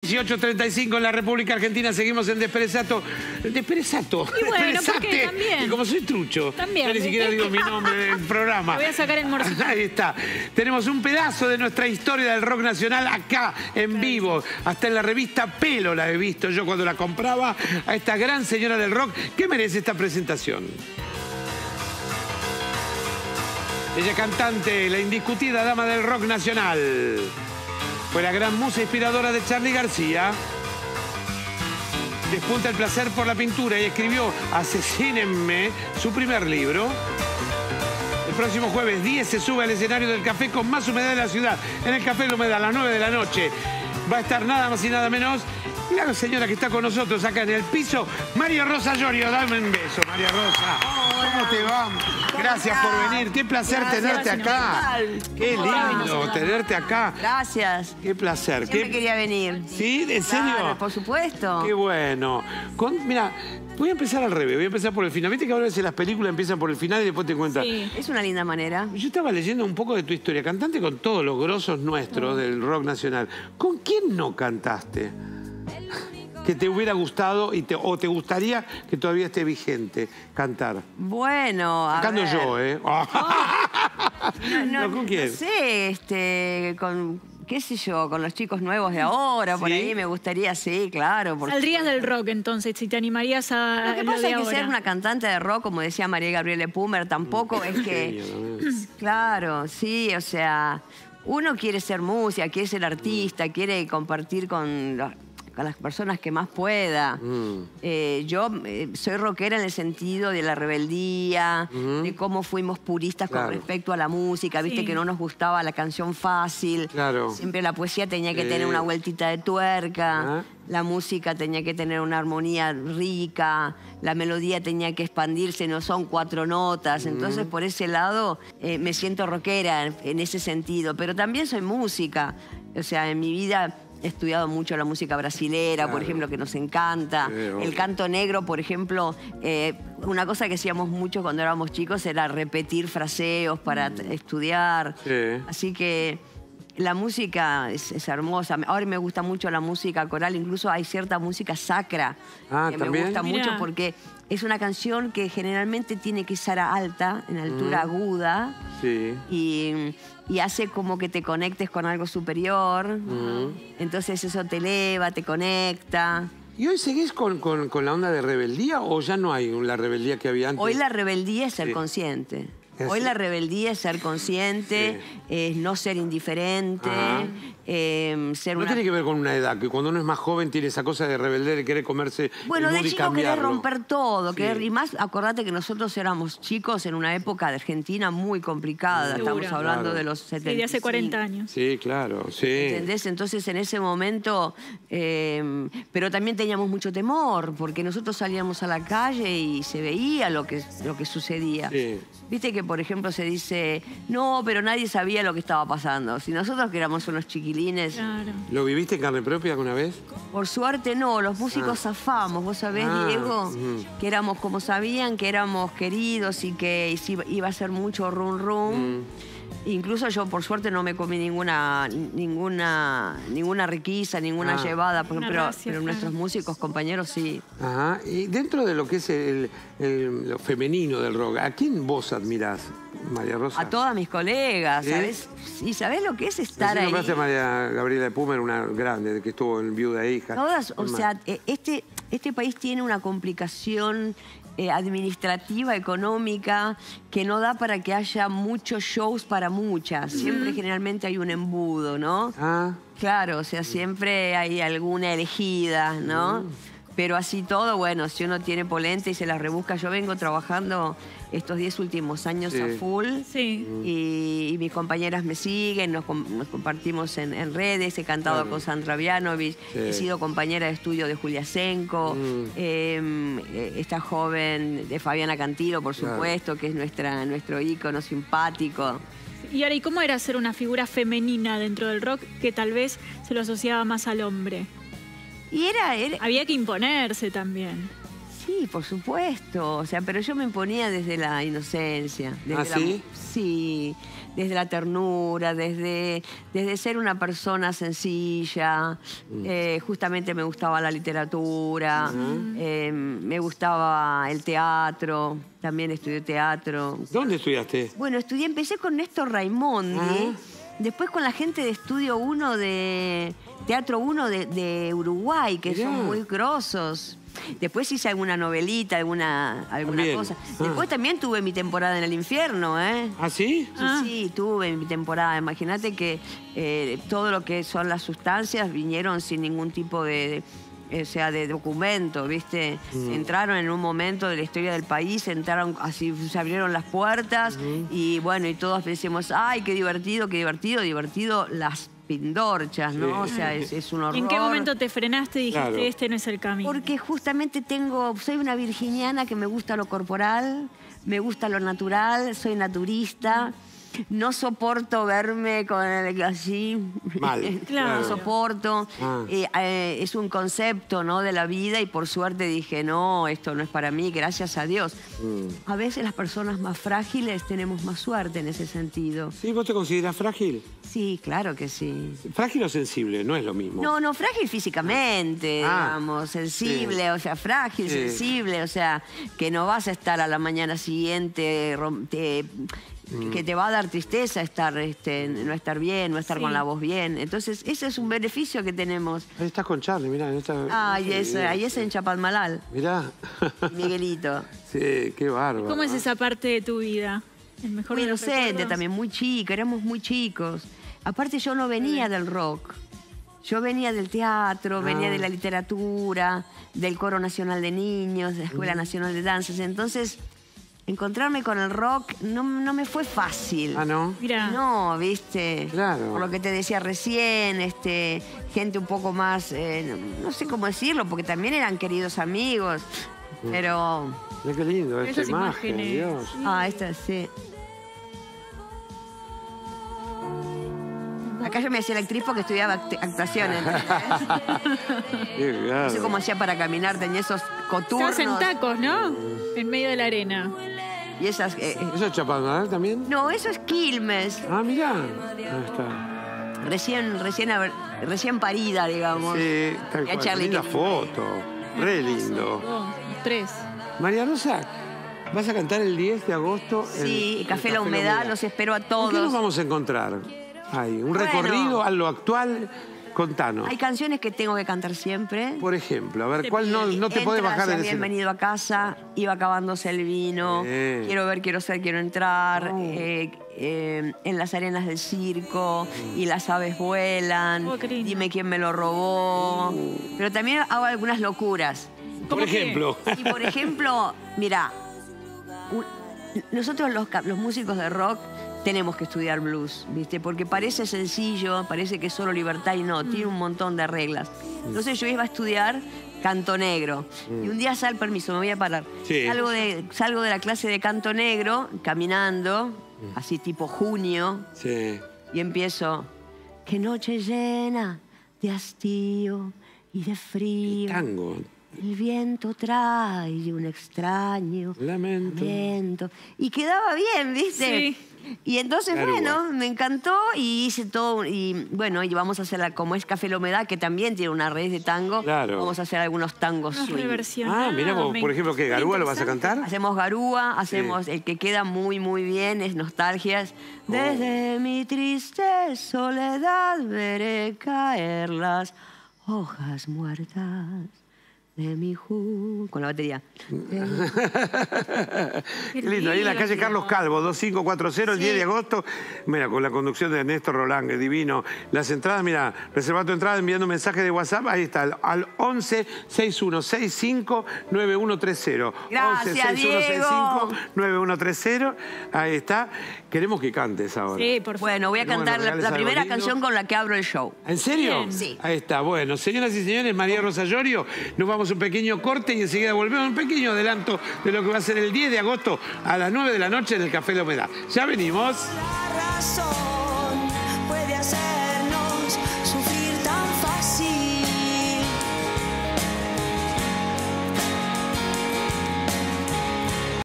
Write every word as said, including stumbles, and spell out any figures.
dieciocho treinta y cinco en la República Argentina. Seguimos en Desperezato. Desperezato. Y bueno, ¿por qué? Desperezate. También. Y como soy trucho, También. yo ni siquiera digo mi nombre del programa. Me voy a sacar el morcito. Ahí está. Tenemos un pedazo de nuestra historia del rock nacional acá, en vivo. Hasta en la revista Pelo la he visto yo cuando la compraba a esta gran señora del rock. ¿Qué merece esta presentación? Ella cantante, la indiscutida dama del rock nacional. Fue la gran musa inspiradora de Charly García. Despunta el placer por la pintura y escribió Asesínenme, su primer libro. El próximo jueves diez se sube al escenario del café con más humedad de la ciudad. En el Café La Humedad a las nueve de la noche. Va a estar nada más y nada menos la señora que está con nosotros acá en el piso, María Rosa Llorio. Dame un beso, María Rosa. Hola. ¿Cómo te va? Gracias por venir. Qué placer Gracias, tenerte acá. Qué lindo Hola. tenerte acá. Gracias. Qué placer. Siempre Qué... quería venir. ¿Sí? ¿En serio? Claro, por supuesto. Qué bueno. Con... Mira, voy a empezar al revés. Voy a empezar por el final. Viste que a veces las películas empiezan por el final y después te cuentan. Sí. Es una linda manera. Yo estaba leyendo un poco de tu historia. Cantante con todos los grosos nuestros del rock nacional. ¿Con quién no cantaste? Que te hubiera gustado y te, o te gustaría que todavía esté vigente cantar. Bueno, a Cantando ver. yo, ¿eh? Oh. No, no, ¿No, ¿con quién? No sé, este, con, qué sé yo, con los chicos nuevos de ahora, por ¿Sí? ahí me gustaría, sí, claro. Por Saldrías supuesto. del rock entonces, si te animarías a Lo que lo pasa de es que ahora. ser una cantante de rock, como decía María Gabriela Pumer, tampoco es que... Genio, ¿no? Claro, sí, o sea, uno quiere ser música, quiere ser artista, quiere compartir con, los, con las personas que más pueda. Mm. Eh, yo eh, soy rockera en el sentido de la rebeldía, Mm. de cómo fuimos puristas Claro. con respecto a la música, viste Sí. que no nos gustaba la canción fácil. Claro. Siempre la poesía tenía que Sí. tener una vueltita de tuerca. Ajá. La música tenía que tener una armonía rica, la melodía tenía que expandirse, no son cuatro notas. Entonces, por ese lado, eh, me siento rockera en, en ese sentido. Pero también soy música. O sea, en mi vida he estudiado mucho la música brasilera, Claro. por ejemplo, que nos encanta. Sí, obvio. El canto negro, por ejemplo, eh, una cosa que hacíamos mucho cuando éramos chicos era repetir fraseos para t- estudiar. Sí. Así que... La música es, es hermosa. Ahora me gusta mucho la música coral. Incluso hay cierta música sacra Ah, que ¿también? me gusta Mirá. mucho porque es una canción que generalmente tiene que ser alta, en altura Mm. aguda. Sí. Y, y hace como que te conectes con algo superior. Mm. Entonces eso te eleva, te conecta. ¿Y hoy seguís con, con, con la onda de rebeldía o ya no hay la rebeldía que había antes? Hoy la rebeldía es ser Sí. consciente. ¿Es Hoy así? la rebeldía es ser consciente, es no ser indiferente, Ajá. eh, ser No una... tiene que ver con una edad, que cuando uno es más joven tiene esa cosa de rebeldía, de querer comerse Bueno, el de mundo y chico querés cambiarlo. romper todo. Sí. Querer, y más, acordate que nosotros éramos chicos en una época de Argentina muy complicada. Seguro. Estamos hablando Claro. de los setenta. Sí, de hace cuarenta años. Sí, claro, sí. ¿Entendés? Entonces en ese momento, eh, pero también teníamos mucho temor, porque nosotros salíamos a la calle y se veía lo que, lo que sucedía. Sí. Viste que, por ejemplo, se dice, no, pero nadie sabía lo que estaba pasando. Si nosotros que éramos unos chiquilines, Claro. ¿Lo viviste en carne propia alguna vez? por suerte no, los músicos Ah. zafamos, vos sabés, Ah, Diego, ujú. que éramos como sabían, que éramos queridos y que si- iba a ser mucho rum rum. Mm. Incluso yo, por suerte, no me comí ninguna ninguna ninguna riquiza, ninguna Ah. llevada, por Una ejemplo, racia, pero claro. nuestros músicos, compañeros, sí. Ajá. Y dentro de lo que es el, el- lo femenino del rock, ¿a quién vos admirás, María Rosa? A todas mis colegas, ¿Sí? ¿sabés? ¿Y sabés lo que es estar Recién ahí? nombraste a María Gabriela de Pumer, una grande, de que estuvo en Viuda e Hija. Todas, o ¿Quién más? sea, eh, este, este país tiene una complicación eh, administrativa, económica, que no da para que haya muchos shows para muchas. Siempre generalmente hay un embudo, ¿no? Ah, Claro, o sea, siempre hay alguna elegida, ¿no? Pero así todo, bueno, si uno tiene polenta y se las rebusca, yo vengo trabajando estos diez últimos años Sí. a full. Sí. Y, y mis compañeras me siguen, nos, com- nos compartimos en, en redes, he cantado Claro. con Sandra Vianovich, Sí. he sido compañera de estudio de Julia Senko, Mm. eh, eh, esta joven de Fabiana Cantilo, por Claro. supuesto, que es nuestra, nuestro ícono simpático. Y ahora, ¿y cómo era ser una figura femenina dentro del rock que tal vez se lo asociaba más al hombre? Y era, era Había que imponerse también. Sí, por supuesto. O sea, pero yo me imponía desde la inocencia. Desde ¿Ah, la, sí? Sí, desde la ternura, desde, desde ser una persona sencilla. Mm. Eh, justamente me gustaba la literatura, uh-huh. eh, me gustaba el teatro, también estudié teatro. ¿Dónde estudiaste? Bueno, estudié, empecé con Néstor Raimondi, uh-huh. después con la gente de Estudio uno de... Teatro uno de, de Uruguay, que Mirá. son muy grosos. Después hice alguna novelita, alguna, alguna cosa. Ah. Después también tuve mi temporada en el infierno, ¿eh? ¿Ah, sí? Sí, ah. sí, tuve mi temporada. Imagínate que eh, todo lo que son las sustancias vinieron sin ningún tipo de... de o sea, de documento, ¿viste? Mm. Entraron en un momento de la historia del país, entraron, así se abrieron las puertas mm. y bueno, y todos decimos, ay, qué divertido, qué divertido, divertido, las pindorchas, ¿no? Sí. O sea, es, es un horror. ¿En qué momento te frenaste y dijiste, claro. este no es el camino? Porque justamente tengo, soy una virginiana que me gusta lo corporal, me gusta lo natural, soy naturista. No soporto verme con el así. Mal. Claro. No soporto. Ah. Eh, eh, es un concepto, ¿no? De la vida y por suerte dije, no, esto no es para mí, gracias a Dios. Mm. A veces las personas más frágiles tenemos más suerte en ese sentido. ¿Sí? ¿Vos te considerás frágil? Sí, claro que sí. ¿Frágil o sensible? No es lo mismo. No, no, frágil físicamente, ah. digamos, sensible, sí. o sea, frágil, sí. sensible, o sea, que no vas a estar a la mañana siguiente... Te, que te va a dar tristeza estar, este, no estar bien, no estar sí. con la voz bien. Entonces, ese es un beneficio que tenemos. Ahí estás con Charlie, mirá. Esta, ah, y es, ahí es en Chapalmalal. Mirá. Miguelito. Sí, qué bárbaro. ¿Cómo es esa parte de tu vida? El mejor muy de los inocente recuerdos. También, muy chica, éramos muy chicos. Aparte, yo no venía sí. del rock. Yo venía del teatro, ah. venía de la literatura, del Coro Nacional de Niños, de la Escuela mm. Nacional de Danzas. Entonces... encontrarme con el rock no, no me fue fácil. ¿Ah, no? Mirá. No, viste. Claro. Por lo que te decía recién, este, gente un poco más, eh, no, no sé cómo decirlo, porque también eran queridos amigos, mm. pero... Mira qué lindo esta imagen, Dios. Sí. Ah, esta sí. Acá yo me hacía la actriz porque estudiaba actuación. No sé cómo hacía para caminar, tenía esos coturnos. Estás en tacos, ¿no? En medio de la arena. Y esas... Eh, ¿Eso es Chapalmalal también? No, eso es Quilmes. Ah, mirá. Ahí está. Recién, recién, recién parida, digamos. Sí, tal cual. Qué linda foto. Re lindo. Oh, tres. María Rosa, ¿vas a cantar el diez de agosto? Sí, en, Café, en La Humedad, Humedad, los espero a todos. ¿Qué nos vamos a encontrar? Hay un bueno, recorrido a lo actual. Contanos. Hay canciones que tengo que cantar siempre. Por ejemplo, a ver, ¿cuál no, no te podés bajar del escenario? Bienvenido a casa, iba acabándose el vino, eh. quiero ver, quiero ser, quiero entrar, oh. eh, eh, en las arenas del circo, mm. y las aves vuelan, oh, dime quién me lo robó. Oh. Pero también hago algunas locuras. Por ejemplo. Y por ejemplo, mira, nosotros los, los músicos de rock tenemos que estudiar blues, ¿viste? Porque parece sencillo, parece que es solo libertad y no, mm. tiene un montón de reglas. Entonces yo iba a estudiar canto negro. Mm. Y un día sal, permiso, me voy a parar. Sí. Salgo, de, salgo de la clase de canto negro, caminando, mm. así tipo junio, sí. y empiezo, qué noche llena de hastío y de frío. El tango. El viento trae un extraño lamento. lamento. Y quedaba bien, ¿viste? Sí. Y entonces, claro, bueno, igual. me encantó y hice todo. Y bueno, y vamos a hacer, como es Café La Humedad, que también tiene una raíz de tango. Claro. Vamos a hacer algunos tangos swing. Ah, mira, vos, por ejemplo, ¿qué? ¿Garúa lo vas a cantar? Hacemos Garúa, hacemos sí. el que queda muy, muy bien, es Nostalgias. Oh. Desde mi triste soledad veré caer las hojas muertas de mi ju... con la batería. Qué lindo, ahí en la calle Carlos Calvo, dos cinco cuatro cero, el sí. diez de agosto. Mira, con la conducción de Néstor Roland, es divino. Las entradas, mira, reserva tu entrada enviando un mensaje de WhatsApp, ahí está, al once sesenta y uno sesenta y cinco noventa y uno treinta. Gracias, once sesenta y uno sesenta y cinco Diego. noventa y uno treinta, ahí está. Queremos que cantes ahora. Sí, por favor. Bueno, voy a cantar la, la primera canción con la que abro el show. ¿En serio? Bien. Sí. Ahí está, bueno. Señoras y señores, María Rosa Llorio, nos vamos a un pequeño corte y enseguida volvemos, un pequeño adelanto de lo que va a ser el diez de agosto a las nueve de la noche en el Café La Humedad. Ya venimos.